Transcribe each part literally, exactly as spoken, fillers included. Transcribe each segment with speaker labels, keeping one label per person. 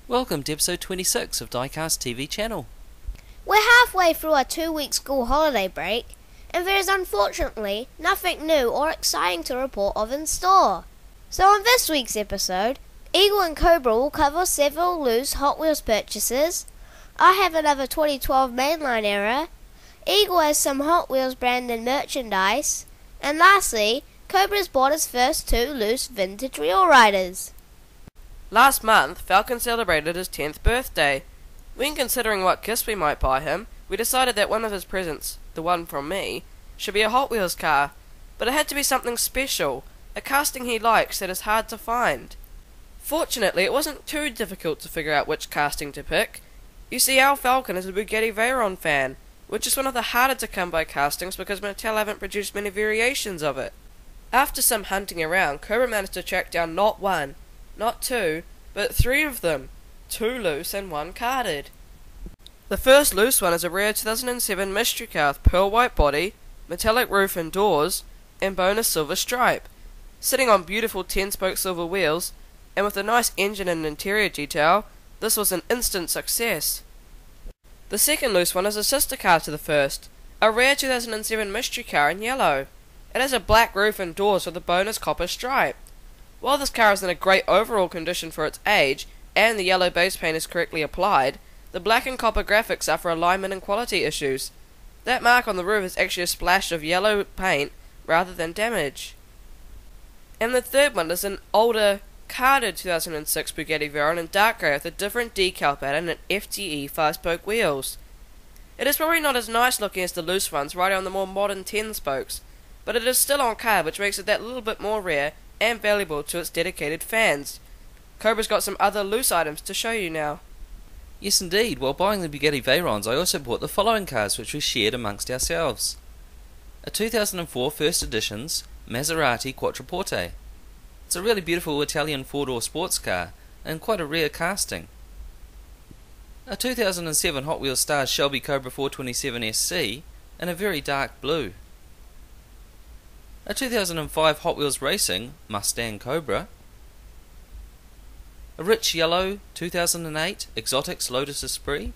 Speaker 1: Welcome to episode twenty-six of Diecast T V channel.
Speaker 2: We're halfway through our two-week school holiday break, and there is unfortunately nothing new or exciting to report of in store. So on this week's episode, Eagle and Cobra will cover several loose Hot Wheels purchases. I have another twenty twelve mainline error. Eagle has some Hot Wheels branded merchandise. And lastly, Cobra's bought his first two loose vintage Real Riders.
Speaker 3: Last month, Falcon celebrated his tenth birthday. When considering what gifts we might buy him, we decided that one of his presents, the one from me, should be a Hot Wheels car, but it had to be something special, a casting he likes that is hard to find. Fortunately, it wasn't too difficult to figure out which casting to pick. You see, our Falcon is a Bugatti Veyron fan, which is one of the harder to come by castings because Mattel haven't produced many variations of it. After some hunting around, Cobra managed to track down not one, not two, but three of them, two loose and one carded. The first loose one is a rare two thousand seven mystery car with pearl white body, metallic roof and doors, and bonus silver stripe. Sitting on beautiful ten-spoke silver wheels, and with a nice engine and interior detail, this was an instant success. The second loose one is a sister car to the first, a rare two thousand seven mystery car in yellow. It has a black roof and doors with a bonus copper stripe. While this car is in a great overall condition for its age, and the yellow base paint is correctly applied, the black and copper graphics are for alignment and quality issues. That mark on the roof is actually a splash of yellow paint rather than damage. And the third one is an older, carded two thousand six Bugatti Veyron in dark grey with a different decal pattern and F T E five-spoke wheels. It is probably not as nice looking as the loose ones riding on the more modern ten spokes, but it is still on card, which makes it that little bit more rare and valuable to its dedicated fans. Cobra's got some other loose items to show you now.
Speaker 1: Yes indeed, while buying the Bugatti Veyrons I also bought the following cars which we shared amongst ourselves. A two thousand four First Editions Maserati Quattroporte. It's a really beautiful Italian four-door sports car and quite a rare casting. A two thousand seven Hot Wheels Stars Shelby Cobra four twenty-seven S C in a very dark blue. A two thousand five Hot Wheels Racing Mustang Cobra. A rich yellow two thousand eight Exotics Lotus Esprit.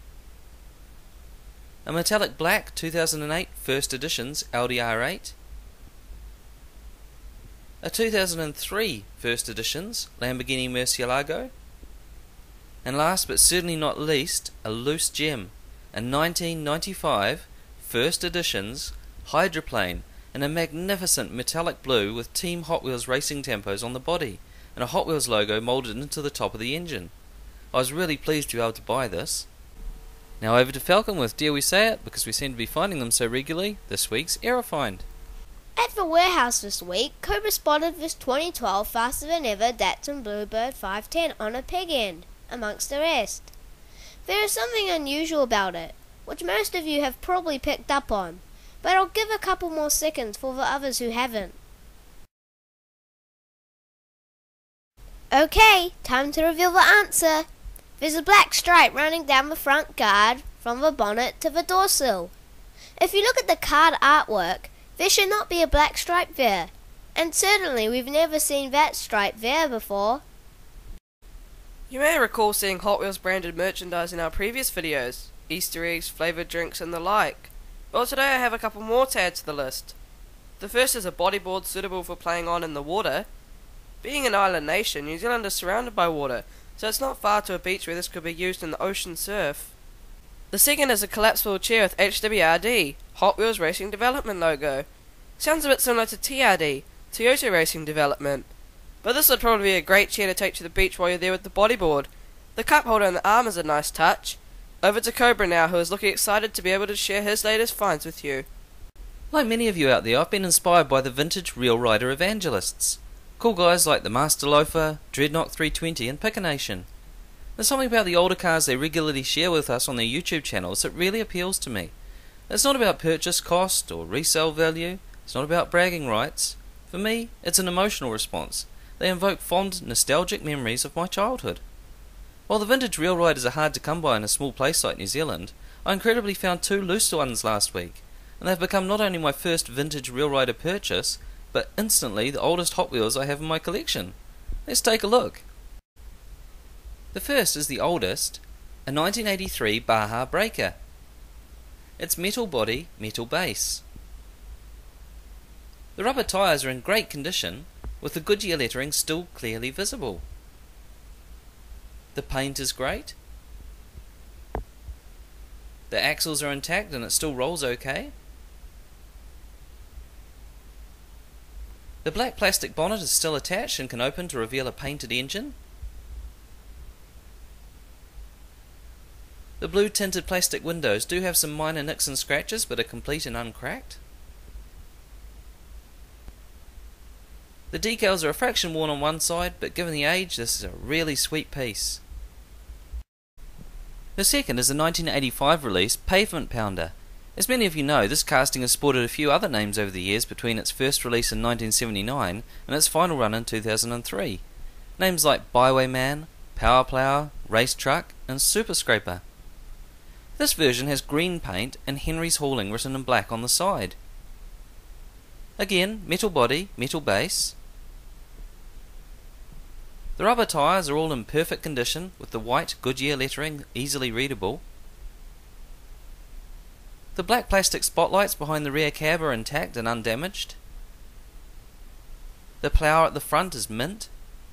Speaker 1: A metallic black two thousand eight First Editions Audi R eight. A two thousand three First Editions Lamborghini Murcielago. And last but certainly not least, a loose gem, a nineteen ninety-five First Editions Hydroplane in a magnificent metallic blue with Team Hot Wheels racing tempos on the body and a Hot Wheels logo moulded into the top of the engine. I was really pleased to be able to buy this. Now over to Falcon with Dare We Say It, because we seem to be finding them so regularly, this week's Error Find.
Speaker 2: At the warehouse this week, Cobra spotted this twenty twelve faster than ever Datsun Bluebird five ten on a peg end, amongst the rest. There is something unusual about it, which most of you have probably picked up on, but I'll give a couple more seconds for the others who haven't. Okay, time to reveal the answer. There's a black stripe running down the front guard from the bonnet to the door sill. If you look at the card artwork, there should not be a black stripe there, and certainly we've never seen that stripe there before.
Speaker 3: You may recall seeing Hot Wheels branded merchandise in our previous videos, Easter eggs, flavoured drinks and the like. Well, today I have a couple more to add to the list. The first is a bodyboard suitable for playing on in the water. Being an island nation, New Zealand is surrounded by water, so it's not far to a beach where this could be used in the ocean surf. The second is a collapsible chair with H W R D, Hot Wheels Racing Development logo. Sounds a bit similar to T R D, Toyota Racing Development. But this would probably be a great chair to take to the beach while you're there with the bodyboard. The cup holder and the arm is a nice touch. Over to Cobra now, who is looking excited to be able to share his latest finds with you.
Speaker 1: Like many of you out there, I've been inspired by the vintage Real Rider evangelists. Cool guys like the themasterloafer, Dreadnought three twenty and pickernation. There's something about the older cars they regularly share with us on their YouTube channels that really appeals to me. It's not about purchase cost or resale value, it's not about bragging rights. For me, it's an emotional response. They invoke fond, nostalgic memories of my childhood. While the vintage Real Riders are hard to come by in a small place like New Zealand, I incredibly found two loose ones last week, and they've become not only my first vintage Real Rider purchase, but instantly the oldest Hot Wheels I have in my collection. Let's take a look. The first is the oldest, a nineteen eighty-three Baja breaker. It's metal body, metal base. The rubber tyres are in great condition, with the Goodyear lettering still clearly visible. The paint is great. The axles are intact and it still rolls okay. The black plastic bonnet is still attached and can open to reveal a painted engine. The blue tinted plastic windows do have some minor nicks and scratches but are complete and uncracked. The decals are a fraction worn on one side, but given the age, this is a really sweet piece. The second is the nineteen eighty-five release Pavement Pounder. As many of you know, this casting has sported a few other names over the years between its first release in nineteen seventy-nine and its final run in two thousand three. Names like Bywayman, Power Plower, Race Truck, and Super Scraper. This version has green paint and Henry's Hauling written in black on the side. Again, metal body, metal base. The rubber tyres are all in perfect condition with the white Goodyear lettering easily readable. The black plastic spotlights behind the rear cab are intact and undamaged. The plough at the front is mint.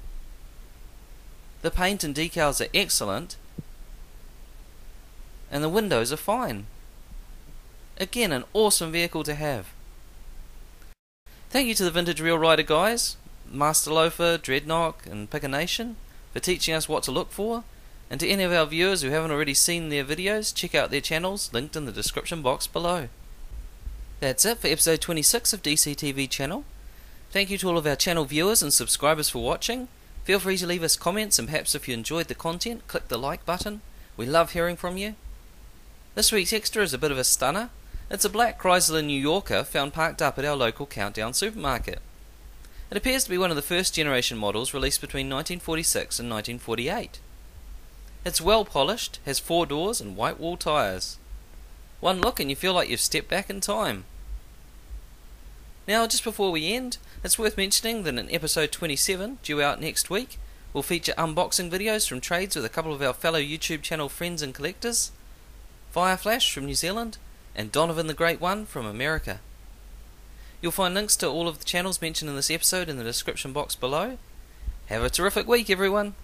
Speaker 1: The paint and decals are excellent. And the windows are fine. Again, an awesome vehicle to have. Thank you to the Vintage Real Rider guys, Masterloafer, Dreadnought and Pickernation, for teaching us what to look for, and to any of our viewers who haven't already seen their videos, check out their channels linked in the description box below. That's it for episode twenty-six of D C T V channel. Thank you to all of our channel viewers and subscribers for watching. Feel free to leave us comments, and perhaps if you enjoyed the content, click the like button. We love hearing from you. This week's extra is a bit of a stunner. It's a black Chrysler New Yorker found parked up at our local Countdown supermarket. It appears to be one of the first generation models released between nineteen forty-six and nineteen forty-eight. It's well polished, has four doors and white wall tyres. One look and you feel like you've stepped back in time. Now, just before we end, it's worth mentioning that in episode twenty-seven, due out next week, we'll feature unboxing videos from trades with a couple of our fellow YouTube channel friends and collectors, fiyahflash from New Zealand, and Donovan the Great One from America. You'll find links to all of the channels mentioned in this episode in the description box below. Have a terrific week, everyone!